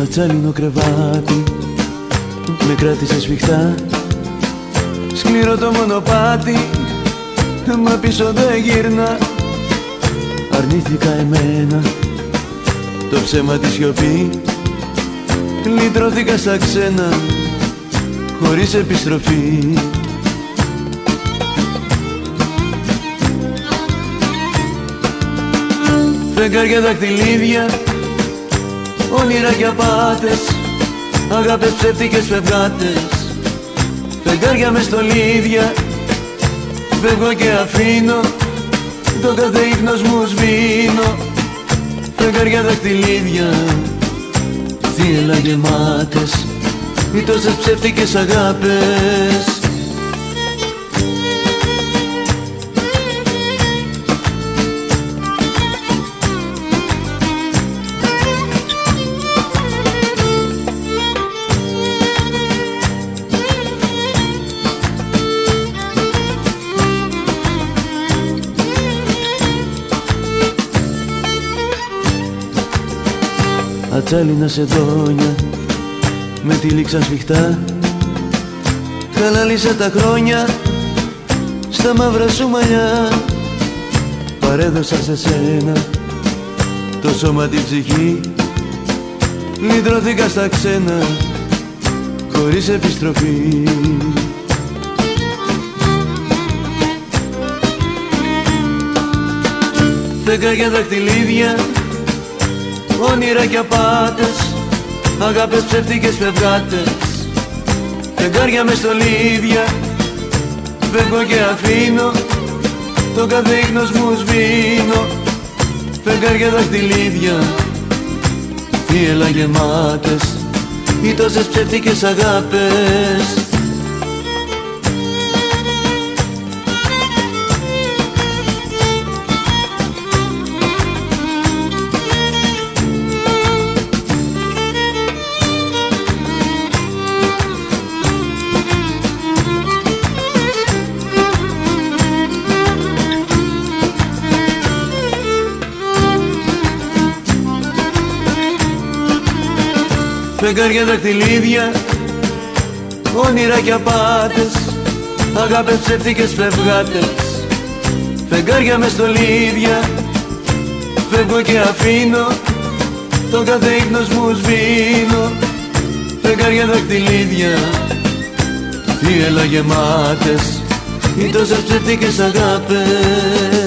τσάλινο κρεβάτι με κράτησε σφιχτά, σκληρό το μονοπάτι, μα πίσω δεν γύρνα. Αρνήθηκα εμένα το ψέμα τη σιωπή, λυτρώθηκα στα ξένα χωρίς επιστροφή. Φεγγάρια, δακτυλίδια, όνειρα και απάτες, αγάπες ψεύτικες φευγάτες. Φεγγάρια με στολίδια, φεύγω και αφήνω, το κάθε ίχνος μου σβήνω. Φεγγάρια, δακτυλίδια, θύελλα γεμάτες, οι τόσες ψεύτικες αγάπες. Ατσάλινα σεδόνια με τυλίξαν σφιχτά, χαλάλισα τα χρόνια στα μαύρα σου μαλλιά. Παρέδωσα σε σένα το σώμα, την ψυχή, λυτρώθηκα στα ξένα χωρίς επιστροφή. Φεγγάρια, δακτυλίδια, όνειρα και απάτες, αγάπες ψεύτικες φευγάτες. Φεγγάρια με στολίδια, φεύγω και αφήνω, το κάθε ίχνος μου σβήνω. Φεγγάρια, δακτυλίδια, θύελλα γεμάτες, οι τόσες ψεύτικες αγάπες. Φεγγάρια, δακτυλίδια, όνειρα και απάτες, αγάπες ψεύτικες φευγάτες. Φεγγάρια με στολίδια, φεύγω και αφήνω, το κάθε ίχνος μου σβήνω. Φεγγάρια, δακτυλίδια, θύελλα γεμάτες, οι τόσες ψεύτικες αγάπες.